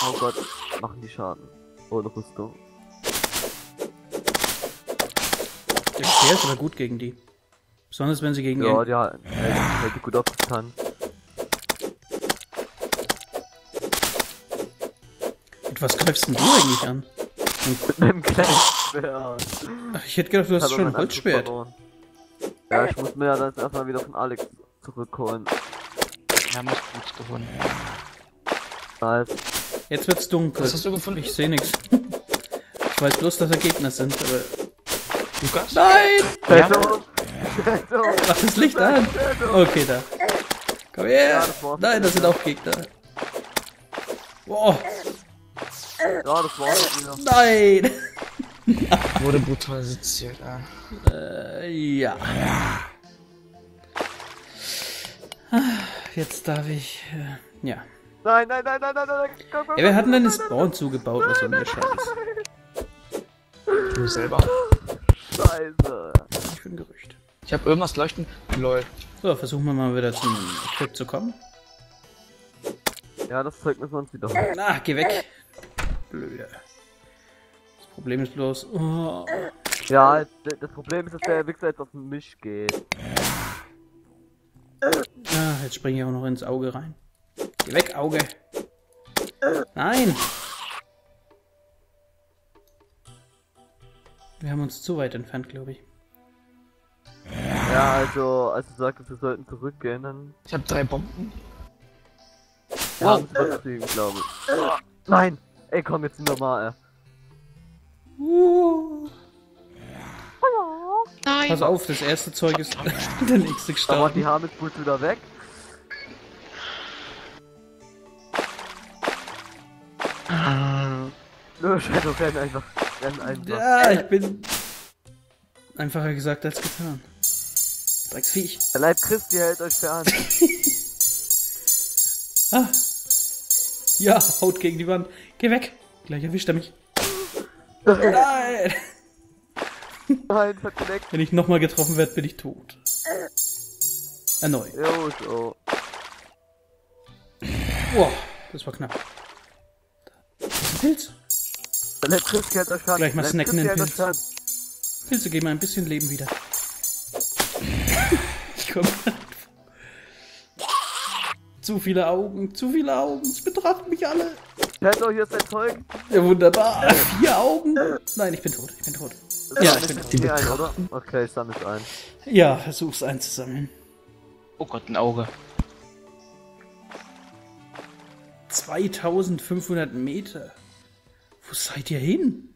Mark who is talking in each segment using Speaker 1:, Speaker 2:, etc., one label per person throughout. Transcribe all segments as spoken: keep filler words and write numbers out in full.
Speaker 1: Oh Gott, machen die Schaden. Ohne Rüstung.
Speaker 2: Der Speer ist aber gut gegen die. Besonders wenn sie gegen
Speaker 1: Ja,
Speaker 2: ihn...
Speaker 1: ja, hält, hält die gut auf Distanz.
Speaker 2: Mit was greifst denn du eigentlich an?
Speaker 1: Mit einem kleinen Schwert.
Speaker 2: Ach, ich hätte gedacht, du hast
Speaker 1: Ich hab
Speaker 2: schon ein
Speaker 1: aber meinen Anzug
Speaker 2: Holzschwert.
Speaker 1: verloren. Ja, ich muss mir ja dann erstmal wieder von Alex zurückholen.
Speaker 3: Wir haben das Boots gewonnen.
Speaker 1: Nice.
Speaker 2: Jetzt wird's dunkel.
Speaker 3: Was hast du gefunden?
Speaker 2: Ich sehe nichts. Ich weiß bloß, dass da Gegner sind, aber...
Speaker 3: Lukas?
Speaker 2: Nein!
Speaker 3: Ja.
Speaker 1: Shadow! Shadow!
Speaker 2: Mach das Licht an! Okay, da. Komm her!
Speaker 1: Ja, das war's.
Speaker 2: Nein, das sind auch Gegner. Boah!
Speaker 1: Ja, das war's wieder.
Speaker 2: Nein!
Speaker 3: Wurde brutal seziert, ah.
Speaker 2: Äh, ja. Jetzt darf ich... Äh, ja.
Speaker 1: Nein, nein, nein, nein, nein, nein, komm, komm,
Speaker 2: Ja, wir hatten deine Spawn zugebaut, was so mir Scheiß.
Speaker 3: Du selber.
Speaker 1: Scheiße.
Speaker 2: Ich bin Gerücht.
Speaker 3: Ich hab irgendwas leuchten. Lol.
Speaker 2: So, versuchen wir mal wieder zum Equip zu kommen.
Speaker 1: Ja, das Zeug müssen wir uns wieder holen.
Speaker 2: Na, geh weg! Blöde. Das Problem ist bloß... Oh.
Speaker 1: Ja, das Problem ist, dass der Wichser jetzt auf mich geht.
Speaker 2: Ah, jetzt springe ich auch noch ins Auge rein. Geh weg, Auge! Nein! Wir haben uns zu weit entfernt, glaube ich.
Speaker 1: Ja, also, als du sagtest, wir sollten zurückgehen, dann...
Speaker 3: Ich hab drei Bomben.
Speaker 1: Wir haben es übertrieben, glaube ich. Nein! Ey, komm, jetzt normal, ey.
Speaker 2: Uh.
Speaker 3: Nein!
Speaker 2: Pass auf, das erste Zeug ist der nächste
Speaker 1: Aber
Speaker 2: gestorben.
Speaker 1: die haben jetzt gut wieder weg. Nö, Shadow renn einfach. Renn einfach.
Speaker 2: Ja, ich bin... Einfacher gesagt als getan. Drecksviech.
Speaker 1: Der Leib Christi hält euch fern.
Speaker 2: Ah. Ja, haut gegen die Wand. Geh weg. Gleich erwischt er mich. Nein.
Speaker 1: Nein, verkneckt.
Speaker 2: Wenn ich nochmal getroffen werde, bin ich tot. Erneut.
Speaker 1: Jo, so.
Speaker 2: Boah, das war knapp. Das ist ein Pilz.
Speaker 1: Der Leib Christi hält euch fern.
Speaker 2: Gleich mal
Speaker 1: Der Leib
Speaker 2: snacken den
Speaker 1: Christi hält euch
Speaker 2: Pilz.
Speaker 1: fern.
Speaker 2: Pilze geben mir ein bisschen Leben wieder. Ich komme. Zu viele Augen, zu viele Augen. Es betrachten mich alle.
Speaker 1: Shadow, hier ist dein Zeug.
Speaker 2: Ja, wunderbar. Vier Augen. Nein, ich bin tot. Ich bin tot. Ja, ich bin tot.
Speaker 1: Die ein, oder? Okay, ich sammle es ein.
Speaker 2: Ja, versuch's einzusammeln.
Speaker 3: Oh Gott, ein Auge.
Speaker 2: zweitausendfünfhundert Meter. Wo seid ihr hin?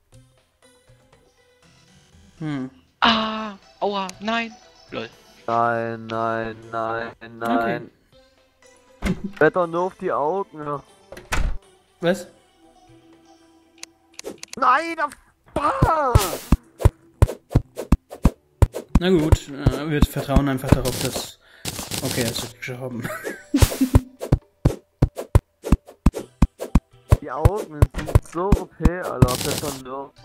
Speaker 2: Hm.
Speaker 3: Ah! Aua! Nein! Lol.
Speaker 1: Nein, nein, nein, nein. Wetter nur auf die Augen. Ja.
Speaker 2: Was?
Speaker 1: Nein, auf... Ah!
Speaker 2: Na gut, äh, wir vertrauen einfach darauf, dass... Okay, er ist gestorben.
Speaker 1: Die Augen sind so O P, Alter. Wetter nur.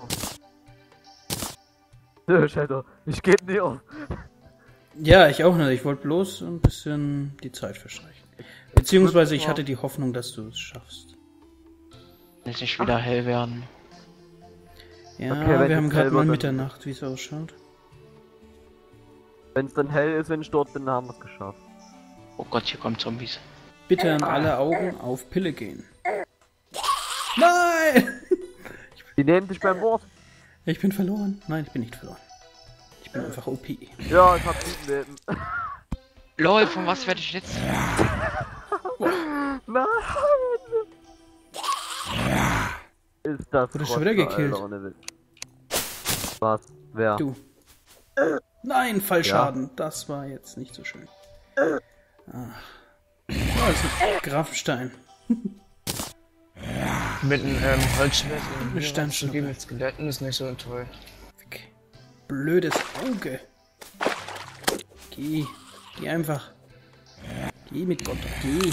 Speaker 1: Nö, Shadow, ich geb nie auf.
Speaker 2: Ja, ich auch nicht. Ich wollte bloß ein bisschen die Zeit verstreichen. Beziehungsweise ich hatte die Hoffnung, dass du es schaffst.
Speaker 3: Jetzt nicht wieder hell werden.
Speaker 2: Ja,
Speaker 1: Okay, wenn
Speaker 2: wir haben
Speaker 1: es
Speaker 2: gerade
Speaker 1: hell
Speaker 2: mal
Speaker 1: wird,
Speaker 2: Mitternacht, wie es ausschaut.
Speaker 1: Wenn es dann hell ist, wenn ich dort bin, dann haben wir es geschafft.
Speaker 3: Oh Gott, hier kommen Zombies.
Speaker 2: Bitte an alle Augen auf Pille gehen. Nein!
Speaker 1: Die nehmen dich beim Wort.
Speaker 2: Ich bin verloren. Nein, ich bin nicht verloren. Ich bin einfach O P.
Speaker 1: Ja, ich hab sieben Leben.
Speaker 3: Lol, von was werde ich jetzt?
Speaker 1: Nein! Ist das
Speaker 2: Wurde schon wieder
Speaker 1: Rotze,
Speaker 2: gekillt.
Speaker 1: Alter, ohne Witz. Was? Wer?
Speaker 2: Du. Nein, Fallschaden. Das war jetzt nicht so schön. Ach. Oh, das ist ein Grafenstein.
Speaker 3: Mit einem ähm, Holzschwert
Speaker 2: Eine Sternschnuppe.
Speaker 3: geben mit Skeletten ist nicht so toll.
Speaker 2: Weg. Blödes Auge. Geh. Geh einfach. Geh mit Gott. Geh.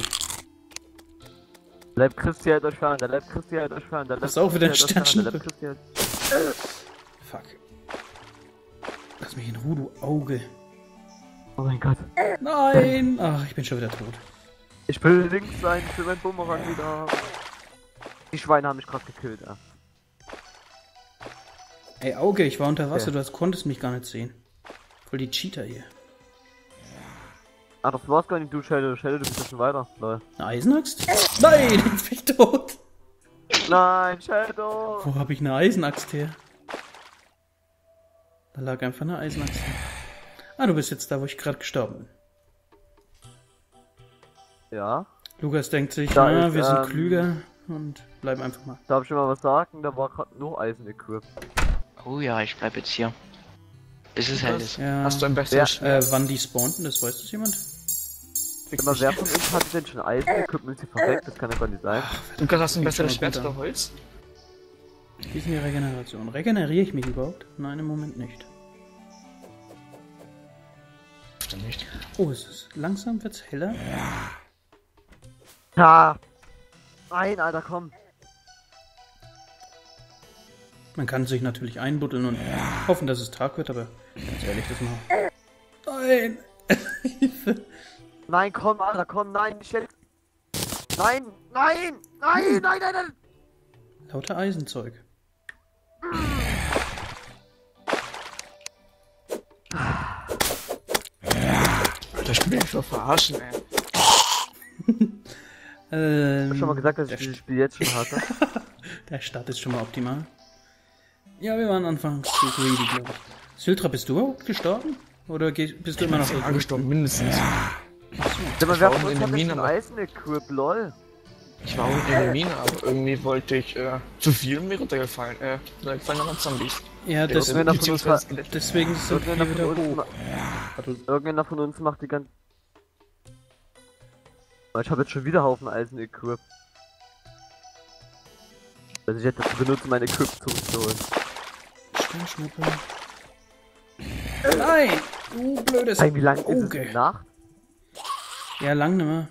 Speaker 1: Leib Christi hält euch fern, der Leib Christi hält euch fern, der Leib
Speaker 2: Das ist auch wieder ein
Speaker 1: Christi hält euch fern, der Leib
Speaker 2: Sternschnuppe.
Speaker 1: Christi hält-
Speaker 2: Fuck. Lass mich in Ruhe, du Auge.
Speaker 1: Oh mein Gott.
Speaker 2: Nein! Ach, ich bin schon wieder tot.
Speaker 1: Ich will links sein, ich will mein Bumerang wieder haben. Die Schweine haben mich gerade gekillt, ja.
Speaker 2: Ey, Auge, ich war unter Wasser,
Speaker 1: Okay.
Speaker 2: du hast, konntest mich gar nicht sehen. Voll die Cheater hier.
Speaker 1: Ah, das war's gar nicht, du Schelle, Schelle, du bist ja schon weiter. Lol.
Speaker 2: Eine Eisenaxt? Nein, ich bin tot.
Speaker 1: Nein, Shadow!
Speaker 2: Wo habe ich eine Eisenaxt her? Da lag einfach eine Eisenaxt. Ah, du bist jetzt da, wo ich gerade gestorben bin.
Speaker 1: Ja,
Speaker 2: Lukas denkt sich,
Speaker 1: Da
Speaker 2: na,
Speaker 1: ist,
Speaker 2: wir sind
Speaker 1: ähm,
Speaker 2: klüger und bleiben einfach mal.
Speaker 1: darf ich schon mal was sagen? Da war gerade nur Eisen-Equip.
Speaker 3: Oh ja, ich bleib jetzt hier. Bis es hell ist.
Speaker 2: Ja,
Speaker 3: Hast du ein
Speaker 1: Ja,
Speaker 3: besseres Schwert?
Speaker 2: äh, wann die spawnten, das weiß das jemand?
Speaker 1: Immer wer von uns hatte denn schon Eisen-Equip und ist hier verreckt? Das kann ja gar nicht sein.
Speaker 3: Lukas, hast du ein
Speaker 2: Fängt
Speaker 3: besseres
Speaker 2: schon mal
Speaker 3: Schwert
Speaker 2: gut
Speaker 3: oder Holz?
Speaker 2: Wie ist denn die Regeneration? Regeneriere ich mich überhaupt? Nein, im Moment nicht.
Speaker 3: Stimmt nicht.
Speaker 2: Oh, es ist langsam wird's heller.
Speaker 1: Ja! Nein, Alter, komm!
Speaker 2: Man kann sich natürlich einbuddeln und hoffen, dass es Tag wird, aber ganz ehrlich, das mal. Nein! Hilfe!
Speaker 1: Nein, komm, Alter, komm, nein, die Schelle. Nein, nein, nein, nein, nein, nein!
Speaker 2: Lauter Eisenzeug.
Speaker 3: Das Spiel ist so verarschen, ey.
Speaker 2: Ähm,
Speaker 1: Ich hab schon mal gesagt, dass
Speaker 2: der,
Speaker 1: ich dieses Spiel jetzt schon hatte.
Speaker 2: der Start ist schon mal optimal. Ja, wir waren anfangs zu greedy, glaube ich. Syltra, bist du überhaupt gestorben? Oder geh, bist du immer noch so?
Speaker 3: angestorben, mindestens.
Speaker 1: Sag mal, wer
Speaker 3: war
Speaker 1: von
Speaker 3: in
Speaker 1: uns
Speaker 3: der
Speaker 1: hat denn
Speaker 3: Mine,
Speaker 1: schon
Speaker 3: aber-
Speaker 1: Eisen-Equip, lol?
Speaker 3: Ich war unten in der Mine, aber irgendwie wollte ich äh, zu viel mir runtergefallen. Äh, da gefallen aber Zombies.
Speaker 2: Ja, das,
Speaker 1: Irgendeiner von uns
Speaker 3: Beziehungsweise
Speaker 1: hat-
Speaker 3: Skelette.
Speaker 2: deswegen sind wir
Speaker 1: Irgendeiner
Speaker 2: wieder
Speaker 1: von uns,
Speaker 2: hoch.
Speaker 1: ma-
Speaker 2: Warte,
Speaker 1: irgendeiner von uns macht die ganze... Ich habe jetzt schon wieder Haufen Eisen-Equip. Also ich hätte das benutzt, meine Equip zurückzuholen.
Speaker 2: Sternschnuppe. Nein! Du blödes
Speaker 1: Hey, wie lang ist es
Speaker 2: Auge.
Speaker 1: in Nacht?
Speaker 2: Ja, lang nimmer.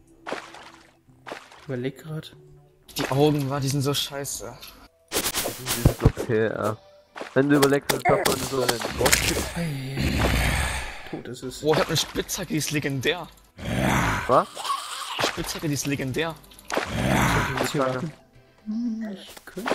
Speaker 2: Ich überleg grad.
Speaker 3: Die Augen war, die sind so scheiße.
Speaker 1: Das ist okay, ja. Wenn du überlegst, dass es davon so einen Boss gibt.
Speaker 2: Ei. Tot ist es.
Speaker 3: Oh, ich hab eine Spitzhacke, die ist legendär.
Speaker 1: Was?
Speaker 3: Die Spitzhacke, die ist legendär.
Speaker 2: Jetzt hier warten. Hm, Ich könnte...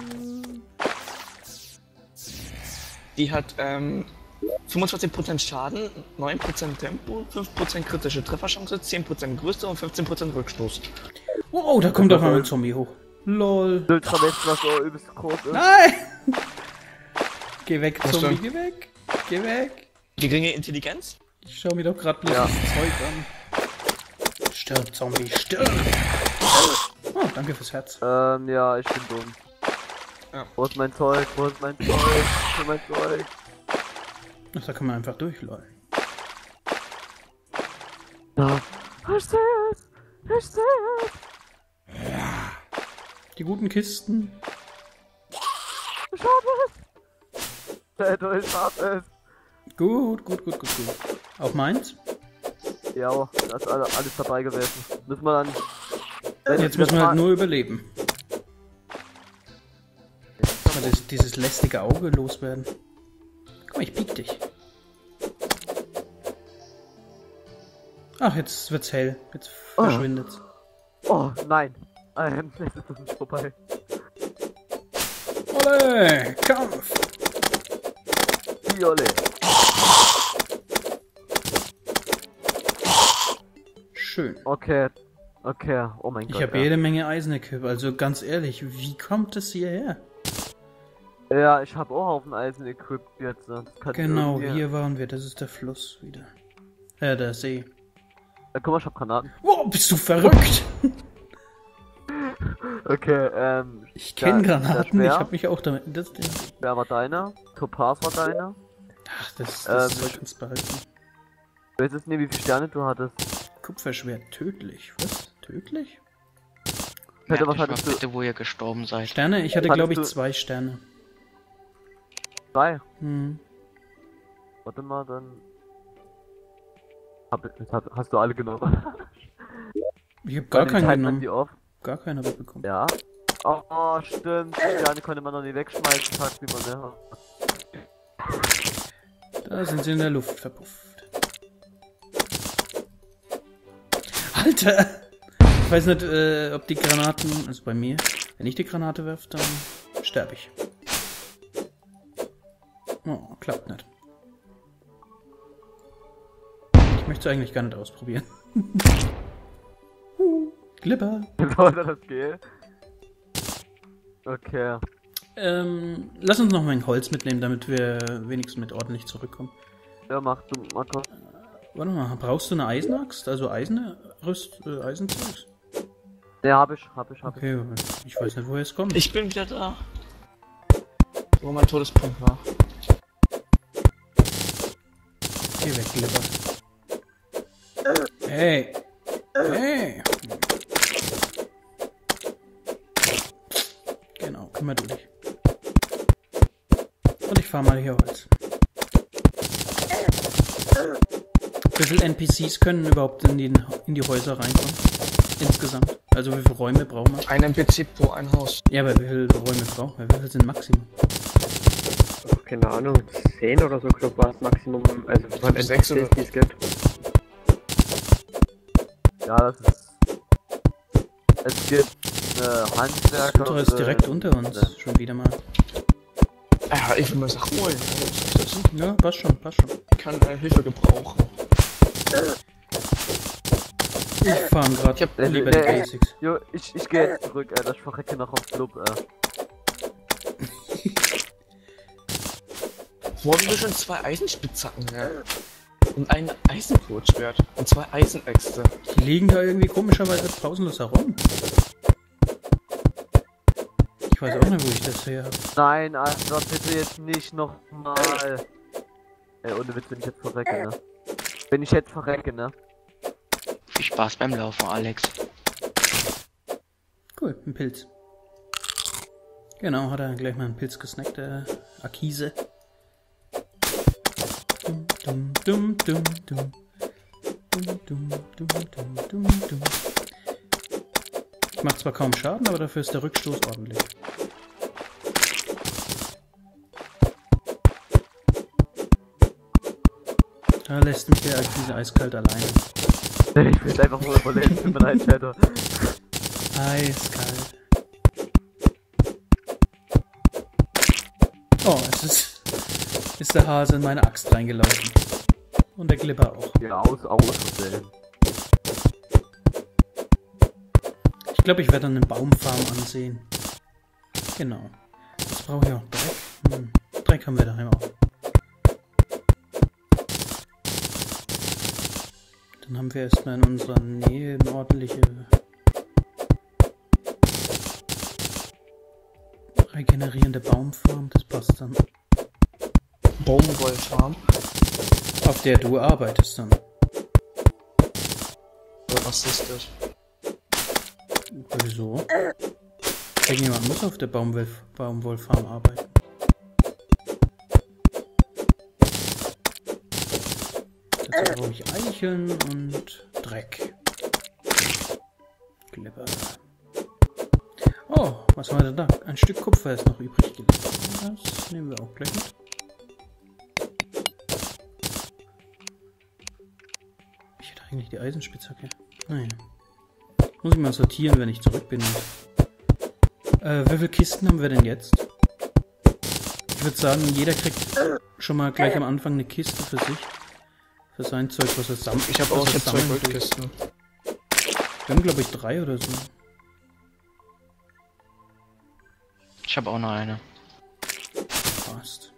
Speaker 3: Die hat ähm, fünfundzwanzig Prozent Schaden, neun Prozent Tempo, fünf Prozent kritische Trefferchance, zehn Prozent Größe und fünfzehn Prozent Rückstoß.
Speaker 2: Wow, da kommt doch mal ein Zombie hoch. Lol.
Speaker 1: Ultra West, was so übelst groß ist.
Speaker 2: Nein! Geh weg,
Speaker 3: Was
Speaker 2: Zombie,
Speaker 3: denn?
Speaker 2: geh weg. Geh weg.
Speaker 3: Geringe Intelligenz?
Speaker 2: Ich schau mir doch grad bloß
Speaker 1: Ja.
Speaker 2: das Zeug an. Stirb, Zombie, stirb! Oh, danke fürs Herz.
Speaker 1: Ähm, ja, ich bin dumm.
Speaker 3: Ja.
Speaker 1: Wo ist mein Zeug? Wo ist mein Zeug? Wo ist mein Zeug?
Speaker 2: Ach, da kann man einfach durch, lol.
Speaker 1: Da. Ich seh es! Ich seh es!
Speaker 2: Die guten Kisten.
Speaker 1: Ich hab es! Shadow, ich hab es!
Speaker 2: Gut, gut, gut, gut, gut. Auch meins?
Speaker 1: Ja, da ist alle, alles dabei gewesen. Müssen wir dann... Wenn
Speaker 2: Jetzt
Speaker 1: wir
Speaker 2: müssen wir halt
Speaker 1: fahren-
Speaker 2: nur überleben. Mal das, dieses lästige Auge loswerden. Guck mal, ich piek dich. Ach, jetzt wird's hell. Jetzt
Speaker 1: Oh.
Speaker 2: verschwindet's.
Speaker 1: Oh, nein! Ähm, es ist nicht vorbei.
Speaker 2: Ole, Kampf!
Speaker 1: Viole!
Speaker 2: Schön.
Speaker 1: Okay. Okay, oh mein
Speaker 2: Ich
Speaker 1: Gott.
Speaker 2: habe
Speaker 1: ja.
Speaker 2: jede Menge Eisenequip, also ganz ehrlich, wie kommt es hierher?
Speaker 1: Ja, ich habe auch Haufen Eisen equipped jetzt. Das kann
Speaker 2: Genau,
Speaker 1: irgendwie-
Speaker 2: hier waren wir, das ist der Fluss wieder. Äh, der See.
Speaker 1: Ja, guck mal, ich hab Granaten.
Speaker 2: Wow, bist du verrückt?
Speaker 1: Okay, ähm.
Speaker 2: Ich kenne
Speaker 1: Da-
Speaker 2: Granaten,
Speaker 1: das
Speaker 2: ich
Speaker 1: wär-
Speaker 2: habe mich auch damit... Das,
Speaker 1: Wer war deiner? Topaz war deiner?
Speaker 2: ach, das, das
Speaker 1: Ähm,
Speaker 2: soll uns behalten.
Speaker 1: Ich weiß jetzt nicht, wie viele Sterne du hattest.
Speaker 2: Kupferschwert, tödlich. Was? Tödlich?
Speaker 1: Ich hätte
Speaker 3: Merkt
Speaker 1: was
Speaker 3: euch mal
Speaker 1: hattest du?
Speaker 3: bitte, wo ihr gestorben seid.
Speaker 2: Sterne? Ich hatte,
Speaker 1: Hattest
Speaker 2: glaube ich,
Speaker 1: du-
Speaker 2: zwei Sterne.
Speaker 1: Zwei.
Speaker 2: Hm.
Speaker 1: Warte mal, dann. Hab, jetzt hab, hast du alle genommen?
Speaker 2: Ich habe gar
Speaker 1: Warte,
Speaker 2: keinen
Speaker 1: ich halte
Speaker 2: genommen.
Speaker 1: die auf.
Speaker 2: Gar keinen habe ich bekommen.
Speaker 1: Ja. Oh, oh, stimmt. Die Sterne konnte man noch nicht wegschmeißen, tagsüber, ne?
Speaker 2: Da sind sie in der Luft verpufft. Alter! weiß nicht, äh, ob die Granaten, also bei mir, wenn ich die Granate werfe, dann sterbe ich. Oh, klappt nicht. Ich möchte es eigentlich gar nicht ausprobieren. Glipper.
Speaker 1: Oder das geht? Okay.
Speaker 2: Ähm, lass uns noch mal ein Holz mitnehmen, damit wir wenigstens mit ordentlich zurückkommen.
Speaker 1: Ja, mach du, Marco.
Speaker 2: Warte mal, brauchst du eine Eisenaxt? Also Eisen, Rüst, äh, Eisenzeugs?
Speaker 1: Ja, hab ich, hab ich, hab ich.
Speaker 2: Okay, ich weiß nicht, woher es kommt.
Speaker 3: Ich bin wieder da. Wo mein Todespunkt war.
Speaker 2: Geh weg, Glipper. Hey! Hey! Genau, kümmer du dich. Und ich fahr mal hier Holz. Wie viele N P Cs können überhaupt in die, in die Häuser reinkommen? Insgesamt. Also wie viele Räume brauchen wir?
Speaker 3: Ein N P C pro ein Haus.
Speaker 2: Ja, aber wie viele Räume brauchen wir? Wie viele sind Maximum?
Speaker 4: Ach, keine Ahnung, zehn oder so, glaube ich, war das Maximum, also von
Speaker 3: Sechs
Speaker 4: N P Cs,
Speaker 3: oder-
Speaker 4: die es gibt.
Speaker 1: Ja, das ist. Es gibt äh, Handwerker.
Speaker 2: Sutra ist direkt
Speaker 1: äh,
Speaker 2: unter uns.
Speaker 1: ne.
Speaker 2: Schon wieder mal.
Speaker 3: Ja, ich will mal Sachen holen. Also,
Speaker 2: Ja, passt schon, passt schon.
Speaker 3: ich kann äh, Hilfe gebrauchen.
Speaker 2: Ich fahr gerade
Speaker 3: Ich hab-
Speaker 2: lieber die
Speaker 1: äh,
Speaker 2: Basics.
Speaker 1: Jo, ich, ich gehe jetzt zurück, Alter. Ich verrecke noch auf Club, äh.
Speaker 3: Wo haben wir schon zwei Eisenspitzhacken, ja? Und ein Eisenkurzschwert. Und zwei Eisenäxte.
Speaker 2: Die liegen da irgendwie komischerweise pausenlos herum. Ich weiß auch nicht, wo ich das her habe.
Speaker 1: Nein, Alter, bitte jetzt nicht nochmal. Ey, ohne Witz, wenn ich jetzt verrecke, ne? Wenn ich jetzt verrecke, ne?
Speaker 5: Viel Spaß beim Laufen, Alex.
Speaker 2: Cool, ein Pilz. Genau, hat er gleich mal einen Pilz gesnackt, der Akise. Dum, dum, dum, dum. Dum, dum, dum, dum, dum, dum. Ich mach zwar kaum Schaden, aber dafür ist der Rückstoß ordentlich. Da lässt mich der Akise eiskalt alleine.
Speaker 1: Ich will einfach nur überleben, tut mir leid, Shadow.
Speaker 2: Eiskalt. Oh, es ist, ist der Hase in meine Axt reingelaufen. Und der Glipper auch.
Speaker 1: Ja, aus, aus, Versehen.
Speaker 2: Ich glaube, ich werde dann eine Baumfarm ansehen. Genau. Jetzt brauche ich auch Dreck. Hm. Dreck haben wir daheim auch. Dann haben wir erstmal in unserer Nähe eine ordentliche regenerierende Baumfarm. Das passt dann.
Speaker 3: Baumwollfarm.
Speaker 2: Auf der du arbeitest dann.
Speaker 3: Oder was ist das?
Speaker 2: Wieso? Irgendjemand muss auf der Baumwoll- Baumwollfarm arbeiten. Dazu brauche ich Eicheln und Dreck. Glibber. Oh, was haben wir denn da? Ein Stück Kupfer ist noch übrig geblieben. Das nehmen wir auch gleich mit. Ich hätte eigentlich die Eisenspitzhacke. Naja. Muss ich mal sortieren, wenn ich zurück bin. Äh, wie viele Kisten haben wir denn jetzt? Ich würde sagen, jeder kriegt schon mal gleich am Anfang eine Kiste für sich. Für sein Zeug, was er sammelt.
Speaker 3: Ich habe auch
Speaker 2: was er
Speaker 3: jetzt zwei
Speaker 2: sammeln will.
Speaker 3: Goldkisten.
Speaker 2: Wir haben, glaube ich, drei oder so.
Speaker 5: Ich habe auch noch eine.
Speaker 2: Passt.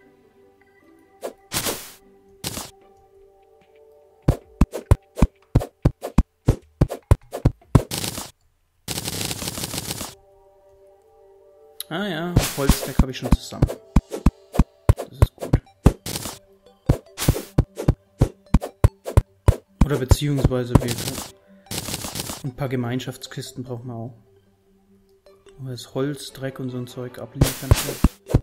Speaker 2: Ah ja, Holzdeck habe ich schon zusammen. Das ist gut. Oder beziehungsweise wir ein paar Gemeinschaftskisten brauchen wir auch. Wo wir das Holz, Dreck und so ein Zeug abliefern können.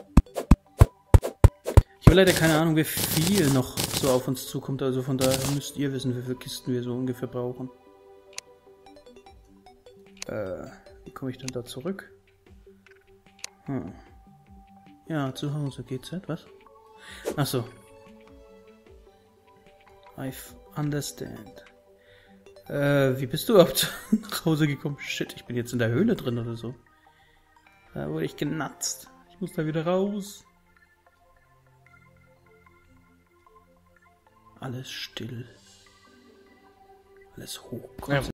Speaker 2: Ich habe leider keine Ahnung, wie viel noch so auf uns zukommt, also von daher müsst ihr wissen, wie viele Kisten wir so ungefähr brauchen. Äh, wie komme ich denn da zurück? Hm. Ja, zu Hause G Z, was? Achso. I understand. Äh, wie bist du überhaupt nach Hause gekommen? Shit, ich bin jetzt in der Höhle drin oder so. Da wurde ich genatzt. Ich muss da wieder raus. Alles still. Alles hoch.
Speaker 3: Ja,